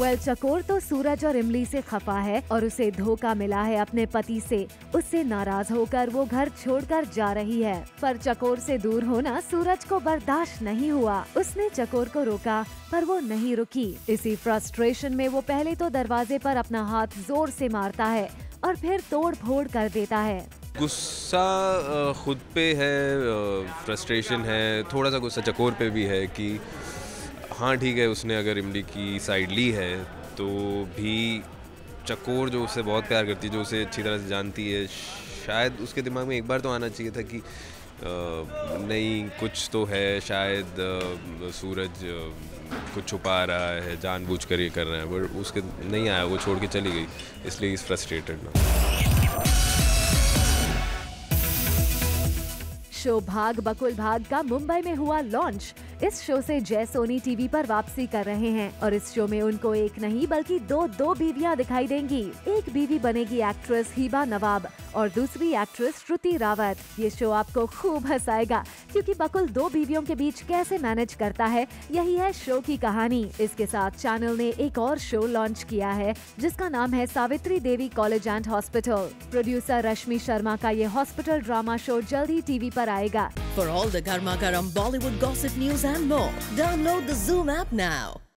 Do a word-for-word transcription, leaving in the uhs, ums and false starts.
Well चकोर तो सूरज और इमली से खफा है और उसे धोखा मिला है अपने पति से। उससे नाराज होकर वो घर छोड़कर जा रही है, पर चकोर से दूर होना सूरज को बर्दाश्त नहीं हुआ। उसने चकोर को रोका पर वो नहीं रुकी। इसी फ्रस्ट्रेशन में वो पहले तो दरवाजे पर अपना हाथ जोर से मारता है और फिर तोड़ फोड़ कर देता है। गुस्सा खुद पे है, फ्रस्ट्रेशन है, थोड़ा सा गुस्सा चकोर पे भी है कि हाँ ठीक है, उसने अगर इमली की साइड ली है तो भी चकोर जो उससे बहुत प्यार करती है, जो उसे अच्छी तरह से जानती है, शायद उसके दिमाग में एक बार तो आना चाहिए था कि नहीं कुछ तो है, शायद सूरज कुछ छुपा रहा है, जानबूझकर ये कर रहा है, पर उसके नहीं आया, वो छोड़ के चली गई, इसलिए इज फ्रस्ट्रेटेड ना। शो भाग बकुल भाग का मुंबई में हुआ लॉन्च। इस शो से जय सोनी टीवी पर वापसी कर रहे हैं और इस शो में उनको एक नहीं बल्कि दो दो बीवियां दिखाई देंगी। एक बीवी बनेगी एक्ट्रेस हिबा नवाब और दूसरी एक्ट्रेस श्रुति रावत। ये शो आपको खूब हंसाएगा क्योंकि बकुल दो बीवियों के बीच कैसे मैनेज करता है, यही है शो की कहानी। इसके साथ चैनल ने एक और शो लॉन्च किया है जिसका नाम है Savitri Devi college and hospital. Producer Rashmi Sharma का ये हॉस्पिटल ड्रामा शो जल्दी टीवी पर आएगा। For all the garma garam Bollywood gossip news and more, download the Zoom app now.